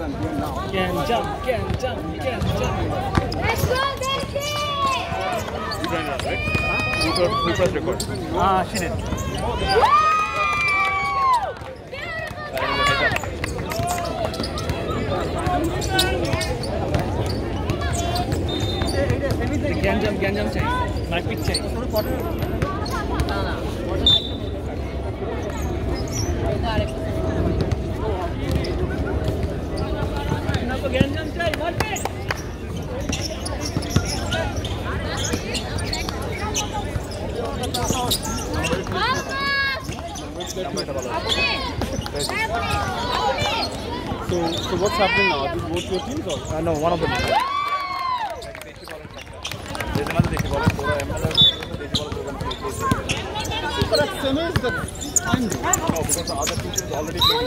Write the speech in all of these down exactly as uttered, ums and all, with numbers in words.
Can jump, can jump, can jump. Let's go, Deshi! You joined us, right? Who pressed who pressed record? Ah, she did. Can jump, can jump chahiye. My pick chahiye. Can jump chahiye. One pick. So, so what's happening now? Are both your teams or? Uh, no, one of them. There's another Deshi ball. Another Deshi ball program. But that semi is the time. No, because the other team is already playing.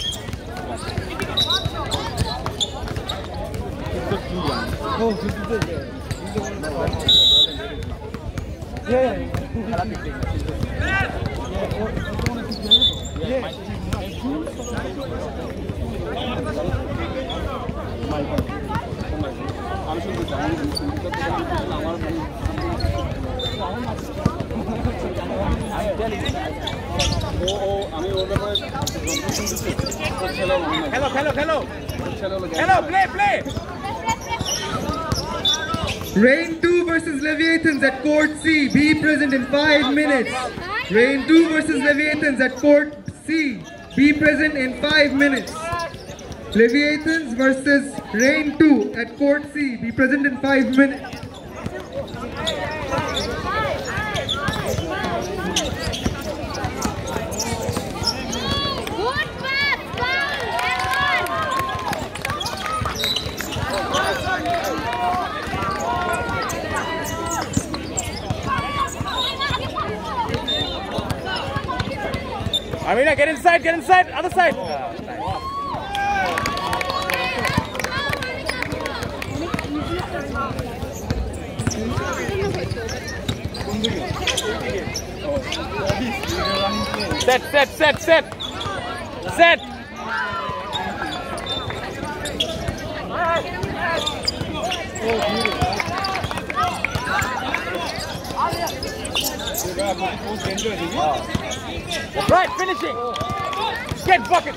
It's the two one. Oh, this is the. Yeah, yeah. Yeah, yeah. I'm sure the down is Hello, hello, hello. Hello, play, play. Rain two versus Leviathans at Court C. Be present in five minutes. Rain two versus Leviathans at Court C. Be present in five minutes. Leviathans versus Rain two at Court C. Be present in five minutes. Amina, get inside, get inside, other side. Uh, nice. Set, set, set, set. Set. Right, finishing. Get bucket.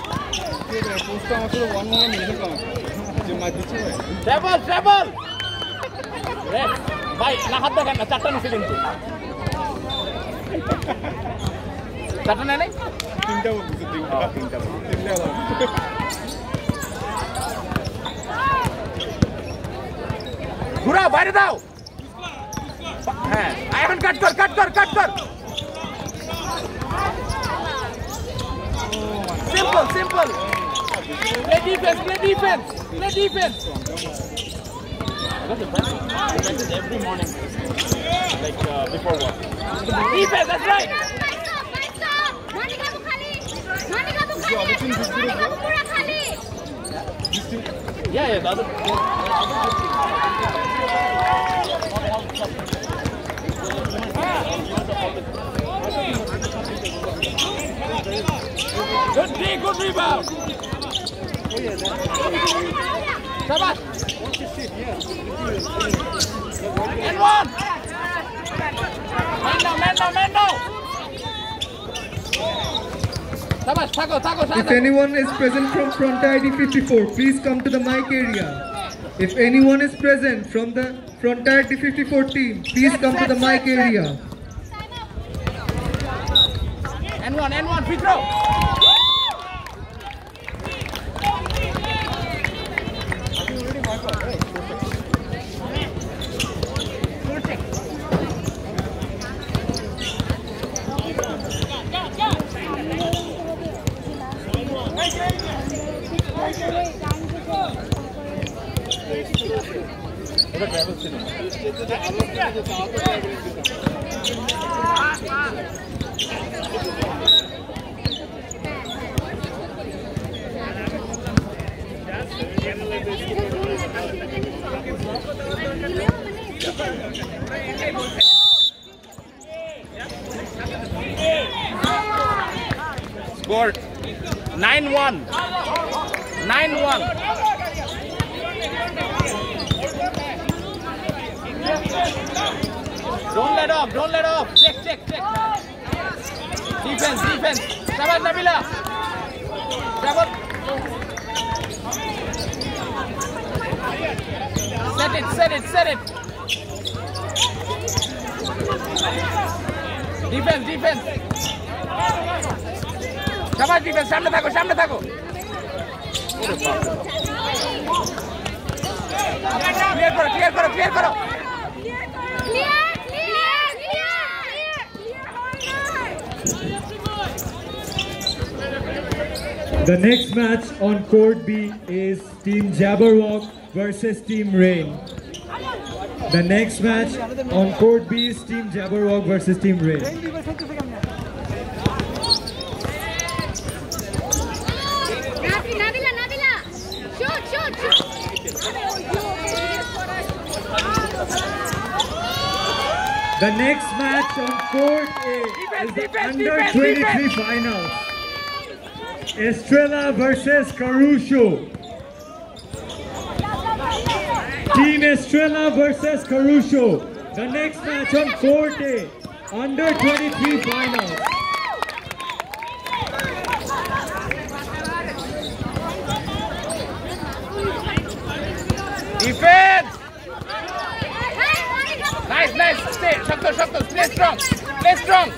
Treble, treble. Yes. Bye. Na hat dekhan na chatta nise kintu. Chatta na nahi? Tinta wo tinta tinta tinta Gura bahare dao. Ha, I haven't cut kar, cut kar, cut kar. Simple, simple. Play defense, play defense, play defense. That's the practice. We practice every morning, like uh, before work. Defense, that's right. Yeah, yeah, the other. Good D, good rebound. Shabash. And one. Man down, man down, man down. Shabash, taco, taco, taco. If anyone is present from front I D fifty-four, please come to the mic area. If anyone is present from the front I D fifty-four team, please come to the mic area. And one, and one, free throw. Score nine one. nine one. Don't let off, don't let off. Check, check, check. Defense, defense. Sabat Nabila. Sabat. Set it, set it, set it. Defense, defense. Sabat defense. Samne thako, samne thako. Clear karo, clear karo, clear karo. The next match on court B is Team Jabberwock versus Team Rain. The next match on court B is Team Jabberwock versus Team Rain. Nabila, Nabila, shoot, shoot, shoot. The next match on court A is the under twenty-three finals. Estrella versus Caruso. Team Estrella versus Caruso. The next match on court A, under twenty-three finals. Defense! Nice, nice. Stay. Shakto, Shakto. Play strong. Play strong.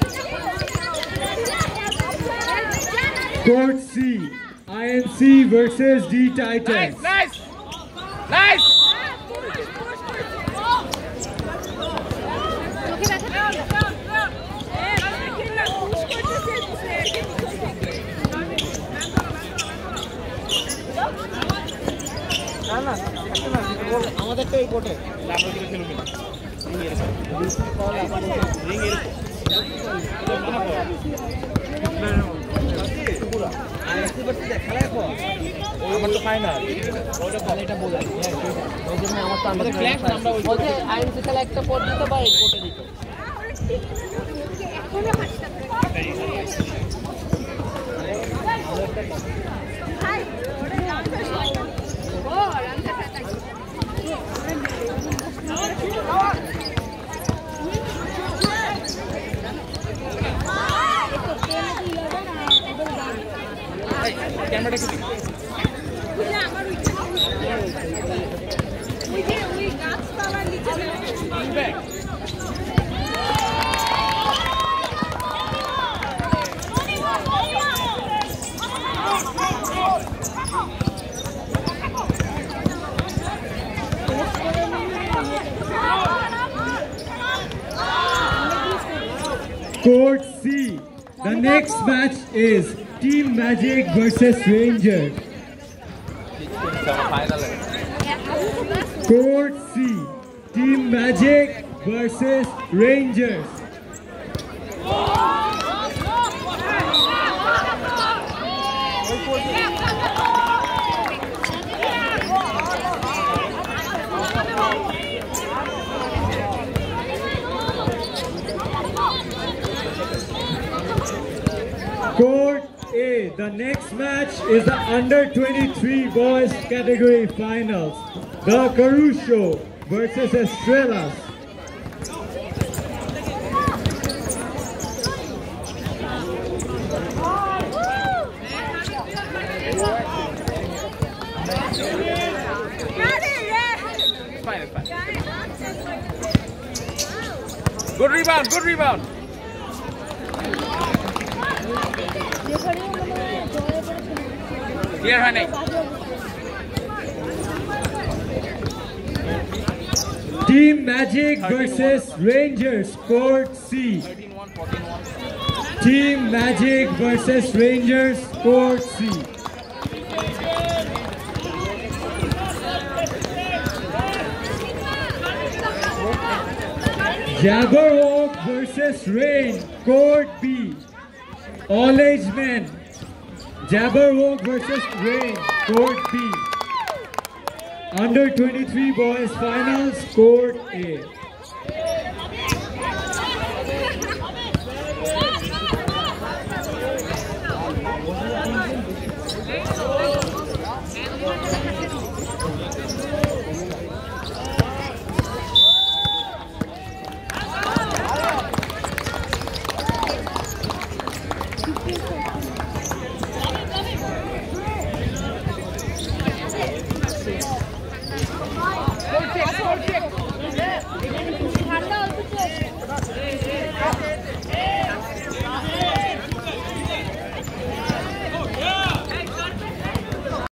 Court C, I N C versus D Titans. Nice, nice. Nice. আমাদেরটা এই কোর্টে আমরা কিছু খেলুন ring এর আমার তো final ওইটা ভালোটা বোঝা হ্যাঁ ওই জন্য আমার তো আমাদের ক্ল্যাশ আমরা ওই বলতে আইএনসি খেলা একটা পর দিত বা এই কোর্টে দিত ক্যামেরাটা কি ওই যে ওই গাছতলার নিচে back Court C. The next match is Team Magic versus Rangers. Court C. Team Magic versus Rangers. Court A, the next match is the under twenty-three boys category finals. The Caruso versus Estrellas. Fine, fine. Good rebound, good rebound. Clear honey. Team Magic versus Rangers, Court C. Team Magic versus Rangers, Court C. Jabberwock versus Rain, Court B. All age men. Jabberwock versus Rain, Court B. Under twenty-three boys finals, Court A.